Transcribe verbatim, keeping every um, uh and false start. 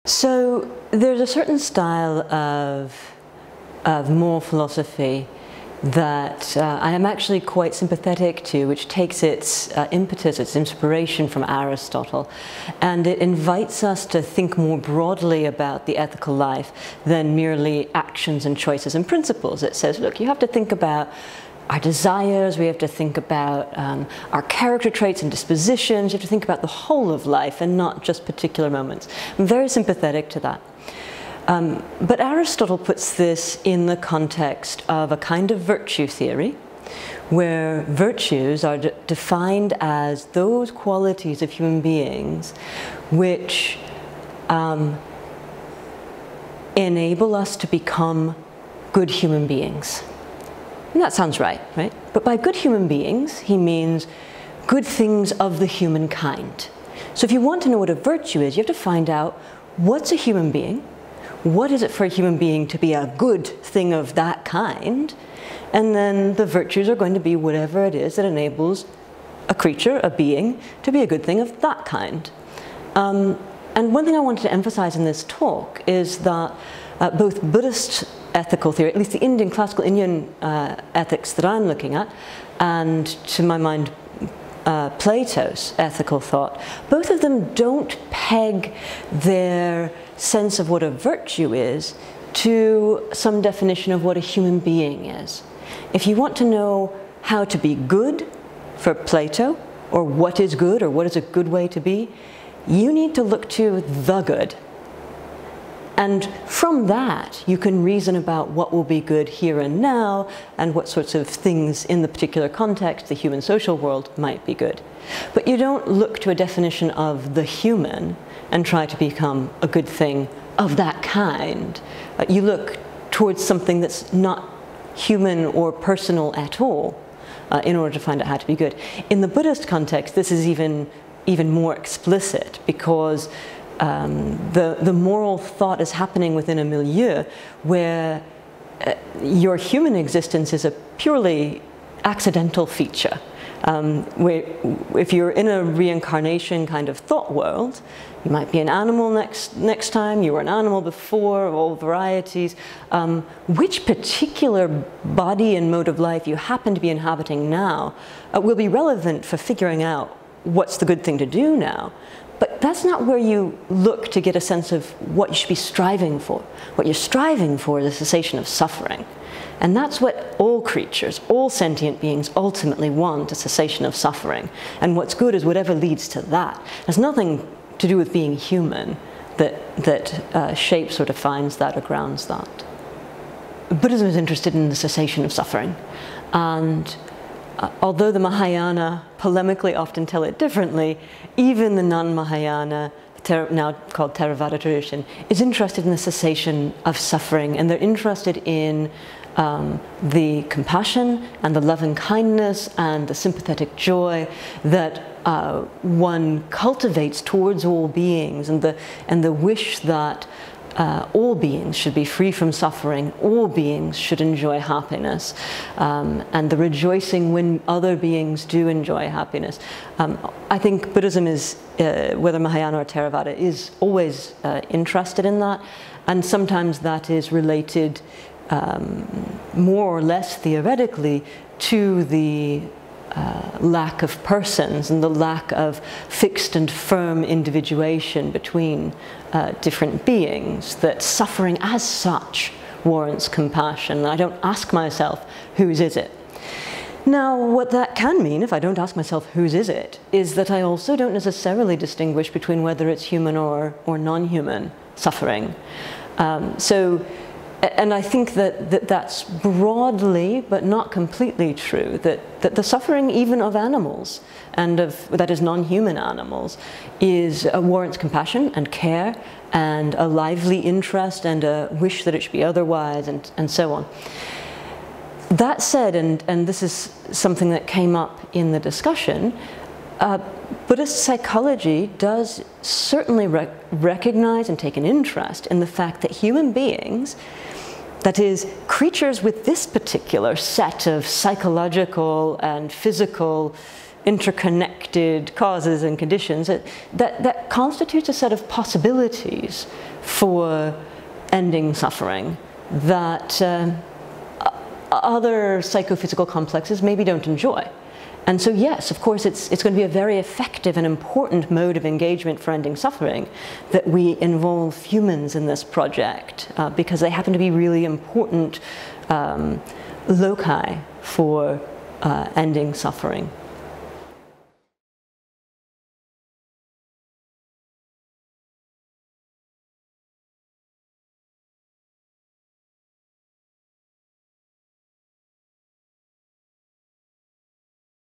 So there's a certain style of, of moral philosophy that uh, I am actually quite sympathetic to, which takes its uh, impetus, its inspiration from Aristotle, and it invites us to think more broadly about the ethical life than merely actions and choices and principles. It says, look, you have to think about our desires, we have to think about um, our character traits and dispositions, you have to think about the whole of life and not just particular moments. I'm very sympathetic to that. Um, but Aristotle puts this in the context of a kind of virtue theory, where virtues are de defined as those qualities of human beings which um, enable us to become good human beings. And that sounds right, right? But by good human beings, he means good things of the human kind. So if you want to know what a virtue is, you have to find out what's a human being, what is it for a human being to be a good thing of that kind, and then the virtues are going to be whatever it is that enables a creature, a being, to be a good thing of that kind. Um, and one thing I wanted to emphasize in this talk is that uh, both Buddhist ethical theory, at least the Indian, classical Indian uh, ethics that I'm looking at, and to my mind, uh, Plato's ethical thought, both of them don't peg their sense of what a virtue is to some definition of what a human being is. If you want to know how to be good for Plato, or what is good, or what is a good way to be, you need to look to the good. And from that, you can reason about what will be good here and now, and what sorts of things in the particular context, the human social world, might be good. But you don't look to a definition of the human and try to become a good thing of that kind. Uh, you look towards something that's not human or personal at all uh, in order to find out how to be good. In the Buddhist context, this is even, even more explicit, because Um, the, the moral thought is happening within a milieu where uh, your human existence is a purely accidental feature. Um, where if you're in a reincarnation kind of thought world, you might be an animal next, next time, you were an animal before, all varieties. Um, which particular body and mode of life you happen to be inhabiting now uh, will be relevant for figuring out what's the good thing to do now. But that's not where you look to get a sense of what you should be striving for. What you're striving for is a cessation of suffering. And that's what all creatures, all sentient beings ultimately want, a cessation of suffering. And what's good is whatever leads to that. There's nothing to do with being human that, that uh, shapes or defines that or grounds that. Buddhism is interested in the cessation of suffering. And Uh, although the Mahayana polemically often tell it differently, even the non-Mahayana, now called Theravada tradition, is interested in the cessation of suffering, and they're interested in um, the compassion and the loving kindness and the sympathetic joy that uh, one cultivates towards all beings, and the, and the wish that Uh, all beings should be free from suffering, all beings should enjoy happiness, um, and the rejoicing when other beings do enjoy happiness. Um, I think Buddhism is, uh, whether Mahayana or Theravada, is always uh, interested in that, and sometimes that is related um, more or less theoretically to the Uh, lack of persons and the lack of fixed and firm individuation between uh, different beings, that suffering as such warrants compassion. I don't ask myself, whose is it? Now, what that can mean, if I don't ask myself whose is it, is that I also don't necessarily distinguish between whether it's human or, or non-human suffering. Um, so, And I think that, that that's broadly, but not completely true, that, that the suffering even of animals, and of, that is non-human animals, is, uh, warrants compassion and care, and a lively interest, and a wish that it should be otherwise, and, and so on. That said, and, and this is something that came up in the discussion, uh, Buddhist psychology does certainly rec recognize and take an interest in the fact that human beings, that is, creatures with this particular set of psychological and physical interconnected causes and conditions, that, that, that constitutes a set of possibilities for ending suffering that um, other psychophysical complexes maybe don't enjoy. And so yes, of course, it's, it's going to be a very effective and important mode of engagement for ending suffering that we involve humans in this project, uh, because they happen to be really important um, loci for uh, ending suffering.